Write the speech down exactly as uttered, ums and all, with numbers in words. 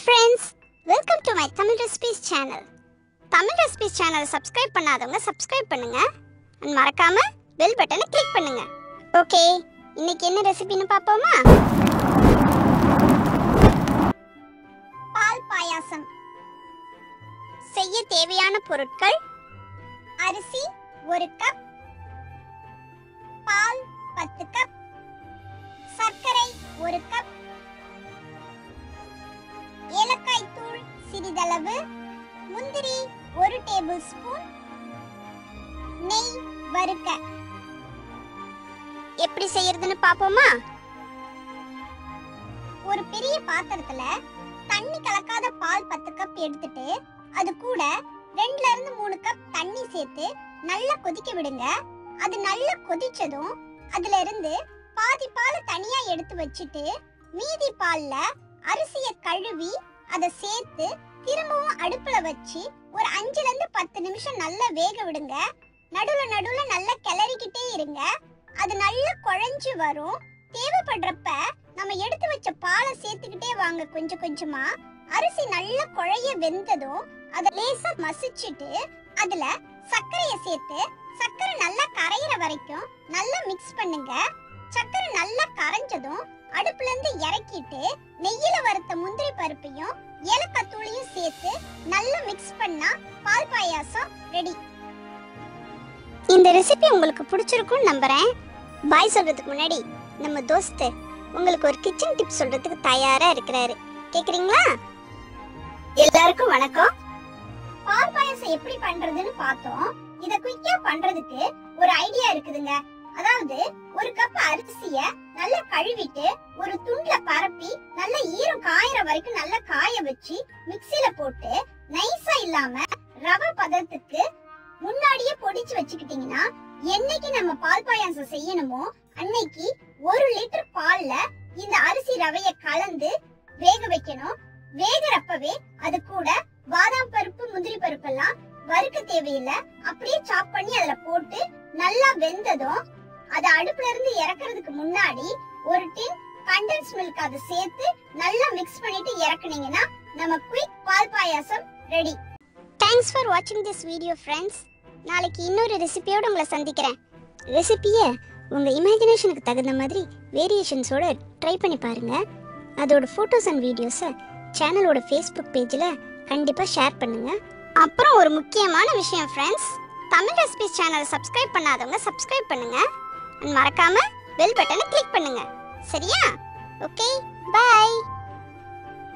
friends, welcome to my Tamil recipes channel. Tamil recipes channel subscribe பண்ணாதவங்க subscribe பண்ணுங்க and மறக்காம bell button click பண்ணுங்க. Okay, இன்னைக்கு என்ன ரெசிபின்னு பாப்போமா? பால் பாயாசம். செய்ய தேவையான பொருட்கள்: அரிசி ஒரு கப், பால் பத்து கப், சர்க்கரை ஒரு கப், ஏலக்காய் தூள் சிறிதளவு, முந்திரி ஒரு டேபிள் ஸ்பூன், நெய் வறுக்க. எப்படி செய்யறதுன்னு பாப்போமா? ஒரு பெரிய பாத்திரத்துல தண்ணி கலக்காத பால் பத்து கப் எடுத்துட்டு அது கூட ரெண்டுல இருந்து மூணு கப் தண்ணி சேர்த்து நல்லா கொதிக்க விடுங்க. அது நல்லா கொதிச்சதும் அதுல இருந்து பாதி பால் தனியா எடுத்து வச்சிட்டு மீதி பால்ல அரிசியை கழுவி அதை சேர்த்து திரும்பவும் அடுப்புல வச்சு ஒரு அஞ்சுல இருந்து பத்து நிமிஷம் நல்லா வேக விடுங்க. நடுவுல நடுவுல நல்லா கிளறிக்கிட்டே இருங்க. அது நல்லா குழஞ்சு வரும். தேவைப்படுறப்ப நம்ம எடுத்து வச்ச பாலை சேர்த்துக்கிட்டே வாங்க. கொஞ்சம் கொஞ்சமா அரிசி நல்லா குழைய வெந்ததும் அதை லேசா மசிச்சுட்டு அதுல சர்க்கரையை சேர்த்து சர்க்கரை நல்லா கரையிற வரைக்கும் நல்லா மிக்ஸ் பண்ணுங்க. சர்க்கரை நல்லா கரைஞ்சதும் அடுப்புல இருந்து இறக்கிட்டு நெய்யில வறுத்த முந்திரி பருப்பையும் ஏலக்காய் தூளையும் சேர்த்து நல்லா மிக்ஸ் பண்ணா பால் பாயாசம் ரெடி. இந்த ரெசிபி உங்களுக்கு பிடிச்சிருக்கும்னு நம்புறேன். பாய் சொல்றதுக்கு முன்னாடி நம்ம தோஸ்து உங்களுக்கு ஒரு கிச்சன் டிப் சொல்றதுக்கு தயாரா இருக்கிறாரு. கேக்குறீங்களா? எல்லாருக்கும் வணக்கம். பால் பாயாசம் எப்படி பண்றதுன்னு பார்த்தோம். இத குயிக்கா பண்றதுக்கு ஒரு ஐடியா இருக்குதுங்க. அதாவது ஒரு கப் அரிசிய நல்லா கழுவிட்டு ஒரு துண்டுல பரப்பி நல்லா ஈரம் காயற வரைக்கும் நல்லா காய வச்சு மிக்ஸில போட்டு நைஸா இல்லாம ரவை பதத்துக்கு முன்னாடியே பொடிச்சு வச்சுக்கிட்டீங்கன்னா என்னைக்கு நம்ம பால் பாயாசம் செய்யணுமோ அன்னைக்கு ஒரு லிட்டர் பால்ல இந்த அரிசி ரவைய கலந்து வேக வைக்கணும். வேகறப்பவே அது கூட பாதாம் பருப்பு முந்திரி பருப்பு எல்லாம் வறுக்க தேவையில்லை. அப்படியே சாப் பண்ணி அதுல போட்டு நல்லா வெந்ததும் அத அடுப்புல இருந்து இறக்குறதுக்கு முன்னாடி ஒரு டின் கண்டென்ஸ் மில்க் அதை சேர்த்து நல்லா மிக்ஸ் பண்ணிட்டு இறக்குனீங்கன்னா நம்ம குயிக் பால் பாயாசம் ரெடி. Thanks for watching this video friends. நாளைக்கு இன்னொரு ரெசிபியோட உங்களை சந்திக்கிறேன். ரெசிபியை உங்க இமேஜினேஷனுக்கு தகுந்த மாதிரி வேரியேஷன்ஸோட ட்ரை பண்ணி பாருங்க. அதோட ஃபோட்டோஸ் அண்ட் வீடியோஸை சேனலோட ஃபேஸ்புக் பேஜில் கண்டிப்பாக ஷேர் பண்ணுங்க. அப்புறம் ஒரு முக்கியமான விஷயம் ஃப்ரெண்ட்ஸ், தமிழ் ரெசிபிஸ் சேனலை சப்ஸ்கிரைப் பண்ணாதவங்க சப்ஸ்கிரைப் பண்ணுங்க. மறக்காம பெல் பட்டனை கிளிக் பண்ணுங்க. சரியா? Okay, by.